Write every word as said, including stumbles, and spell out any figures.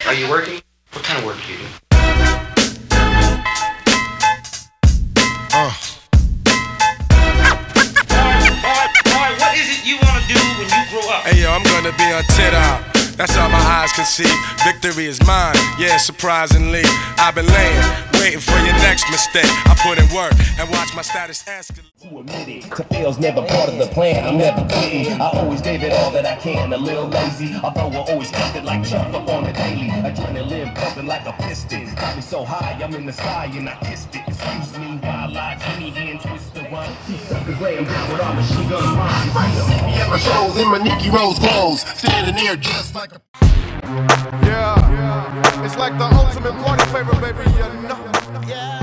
Are you working? What kind of work do you do? Uh. Alright, what is it you want to do when you grow up? Hey yo, I'm gonna be on tit out. That's all my eyes can see. Victory is mine, yeah, surprisingly. I've been laying, waiting for your next mistake. I put in work and watch my status escalate. To admit it, to fail's never part of the plan. I'm never quitting. I always gave it all that I can. A little lazy, although I always kept it like Chuck up on the daily. Adrenaline pumping like a piston. Got me so high, I'm in the sky and I kissed it. Excuse me while I Jimmy hand twist the one. These suckers lay 'em down with all machine gun mines. Me at my shows in my Nicky Rose clothes, standing there just like a. Yeah, yeah, it's like the ultimate party favor, baby. You know. Yeah.